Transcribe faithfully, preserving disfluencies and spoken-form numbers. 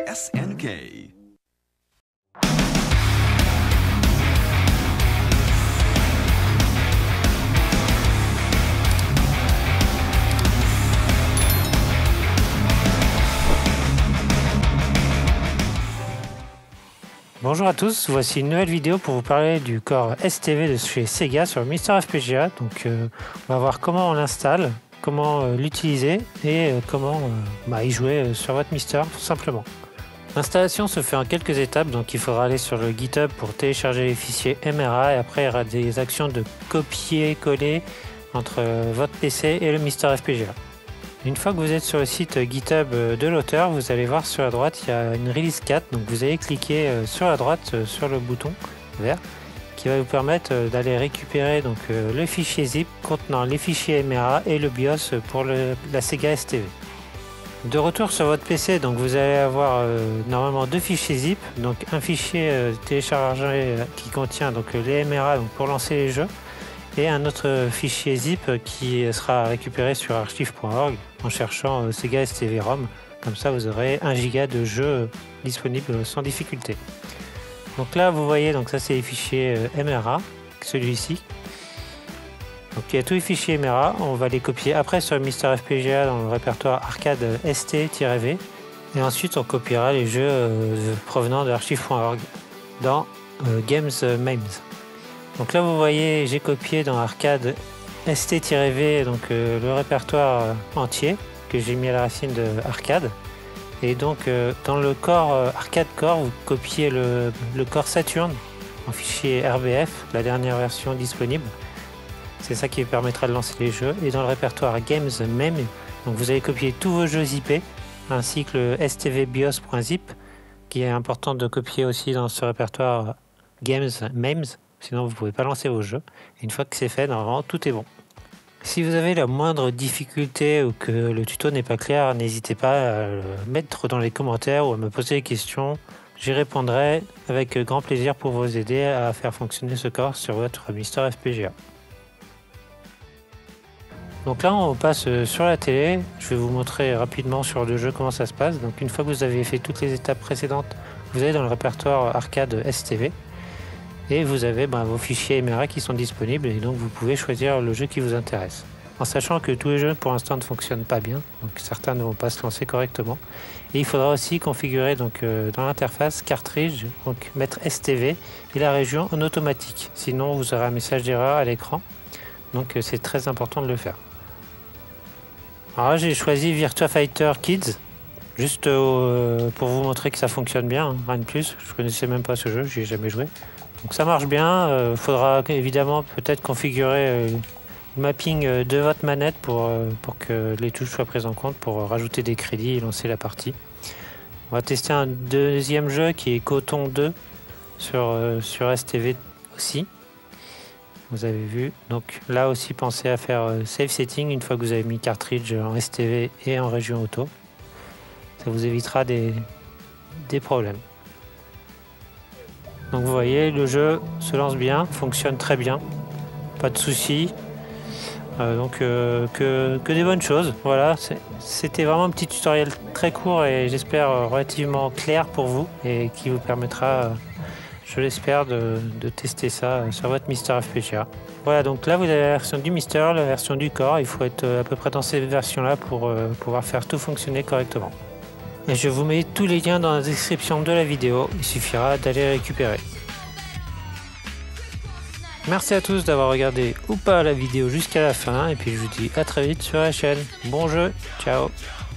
S N K. Bonjour à tous, voici une nouvelle vidéo pour vous parler du core S T V de chez Sega sur Mister F P G A. Donc euh, on va voir comment on l'installe, comment euh, l'utiliser et euh, comment euh, bah, y jouer euh, sur votre Mister tout simplement. L'installation se fait en quelques étapes, donc il faudra aller sur le GitHub pour télécharger les fichiers M R A et après il y aura des actions de copier-coller entre euh, votre P C et le Mister F P G A. Une fois que vous êtes sur le site GitHub de l'auteur, vous allez voir sur la droite, il y a une release quatre. Donc vous allez cliquer sur la droite sur le bouton vert qui va vous permettre d'aller récupérer donc, le fichier zip contenant les fichiers M R A et le BIOS pour le, la Sega S T V. De retour sur votre P C, donc vous allez avoir euh, normalement deux fichiers zip. Donc un fichier euh, téléchargé euh, qui contient donc, les M R A donc, pour lancer les jeux. Et un autre fichier zip qui sera récupéré sur archive point org en cherchant euh, Sega S T V ROM. Comme ça, vous aurez un giga de jeux disponibles sans difficulté. Donc là, vous voyez, donc ça c'est les fichiers euh, M R A, celui-ci. Donc il y a tous les fichiers M R A, on va les copier après sur le Mister F P G A dans le répertoire arcade S T-V. Et ensuite, on copiera les jeux euh, provenant de archive point org dans euh, Games Memes. Donc là vous voyez j'ai copié dans arcade S T-V donc euh, le répertoire euh, entier que j'ai mis à la racine de arcade et donc euh, dans le core euh, arcade core vous copiez le, le core Saturn en fichier R B F, la dernière version disponible, c'est ça qui vous permettra de lancer les jeux. Et dans le répertoire Games Mem, donc vous allez copier tous vos jeux zippés ainsi que le S T V bios.zip qui est important de copier aussi dans ce répertoire Games Memes. Sinon, vous ne pouvez pas lancer vos jeux. Et une fois que c'est fait, normalement, tout est bon. Si vous avez la moindre difficulté ou que le tuto n'est pas clair, n'hésitez pas à le mettre dans les commentaires ou à me poser des questions. J'y répondrai avec grand plaisir pour vous aider à faire fonctionner ce core sur votre Mister F P G A. Donc là, on passe sur la télé. Je vais vous montrer rapidement sur le jeu comment ça se passe. Donc une fois que vous avez fait toutes les étapes précédentes, vous allez dans le répertoire arcade S T V. Et vous avez ben, vos fichiers M R A qui sont disponibles et donc vous pouvez choisir le jeu qui vous intéresse. En sachant que tous les jeux pour l'instant ne fonctionnent pas bien, donc certains ne vont pas se lancer correctement. Et il faudra aussi configurer donc, euh, dans l'interface cartridge, donc mettre S T V et la région en automatique. Sinon vous aurez un message d'erreur à l'écran, donc euh, c'est très important de le faire. Alors là j'ai choisi Virtua Fighter Kids, juste euh, pour vous montrer que ça fonctionne bien, hein, rien de plus. Je connaissais même pas ce jeu, j'y ai jamais joué. Donc ça marche bien, il euh, faudra évidemment peut-être configurer euh, le mapping euh, de votre manette pour, euh, pour que les touches soient prises en compte, pour euh, rajouter des crédits et lancer la partie. On va tester un deuxième jeu qui est Coton deux sur, euh, sur S T V aussi. Vous avez vu, donc là aussi pensez à faire euh, Save Setting une fois que vous avez mis cartridge en S T V et en région auto. Ça vous évitera des, des problèmes. Donc vous voyez, le jeu se lance bien, fonctionne très bien, pas de soucis, euh, donc euh, que, que des bonnes choses. Voilà, c'était vraiment un petit tutoriel très court et j'espère relativement clair pour vous et qui vous permettra, je l'espère, de, de tester ça sur votre Mister F P G A. Voilà, donc là vous avez la version du Mister, la version du core, il faut être à peu près dans ces versions-là pour euh, pouvoir faire tout fonctionner correctement. Et je vous mets tous les liens dans la description de la vidéo, il suffira d'aller les récupérer. Merci à tous d'avoir regardé ou pas la vidéo jusqu'à la fin et puis je vous dis à très vite sur la chaîne. Bon jeu, ciao.